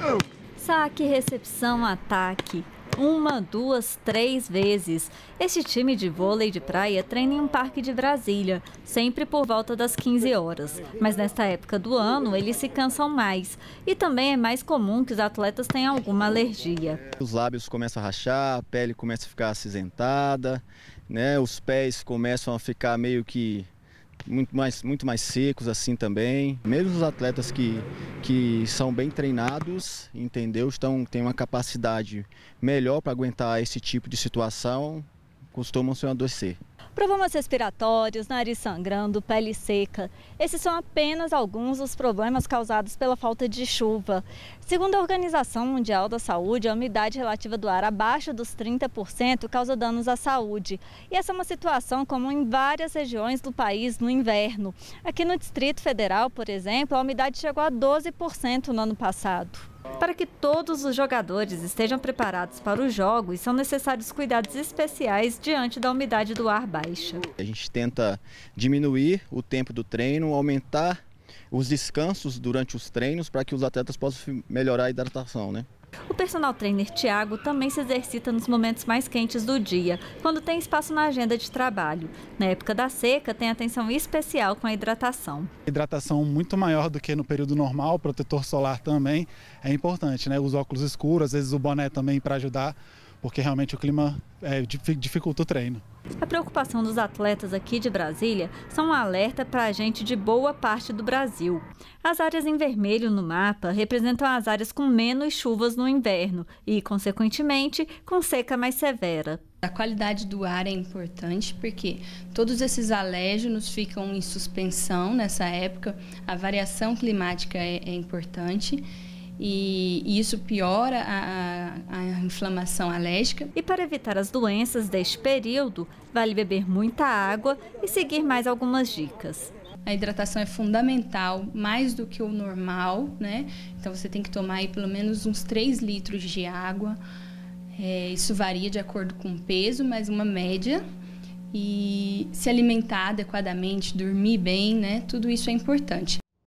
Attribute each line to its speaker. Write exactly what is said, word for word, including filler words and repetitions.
Speaker 1: Saque, recepção, ataque. Uma, duas, três vezes. Este time de vôlei de praia treina em um parque de Brasília, sempre por volta das quinze horas. Mas nesta época do ano, eles se cansam mais. E também é mais comum que os atletas tenham alguma alergia.
Speaker 2: Os lábios começam a rachar, a pele começa a ficar acinzentada, né? Os pés começam a ficar meio que muito mais, muito mais secos assim também. Mesmo os atletas que, que são bem treinados, entendeu? Estão, têm uma capacidade melhor para aguentar esse tipo de situação, costumam se adoecer.
Speaker 1: Problemas respiratórios, nariz sangrando, pele seca. Esses são apenas alguns dos problemas causados pela falta de chuva. Segundo a Organização Mundial da Saúde, a umidade relativa do ar abaixo dos trinta por cento causa danos à saúde. E essa é uma situação comum em várias regiões do país no inverno. Aqui no Distrito Federal, por exemplo, a umidade chegou a doze por cento no ano passado. Para que todos os jogadores estejam preparados para os jogos, são necessários cuidados especiais diante da umidade do ar baixa.
Speaker 2: A gente tenta diminuir o tempo do treino, aumentar os descansos durante os treinos para que os atletas possam melhorar a hidratação, né?
Speaker 1: O personal trainer Thiago também se exercita nos momentos mais quentes do dia, quando tem espaço na agenda de trabalho. Na época da seca, tem atenção especial com a hidratação.
Speaker 3: Hidratação muito maior do que no período normal, protetor solar também é importante, né? Os óculos escuros, às vezes o boné também para ajudar, porque realmente o clima é, dificulta o treino.
Speaker 1: A preocupação dos atletas aqui de Brasília são um alerta para a gente de boa parte do Brasil. As áreas em vermelho no mapa representam as áreas com menos chuvas no inverno e, consequentemente, com seca mais severa.
Speaker 4: A qualidade do ar é importante porque todos esses alérgenos ficam em suspensão nessa época, a variação climática é, é importante. E isso piora a, a, a inflamação alérgica.
Speaker 1: E para evitar as doenças deste período, vale beber muita água e seguir mais algumas dicas.
Speaker 4: A hidratação é fundamental, mais do que o normal, né? Então você tem que tomar aí pelo menos uns três litros de água. É, isso varia de acordo com o peso, mas uma média. E se alimentar adequadamente, dormir bem, né? Tudo isso é importante.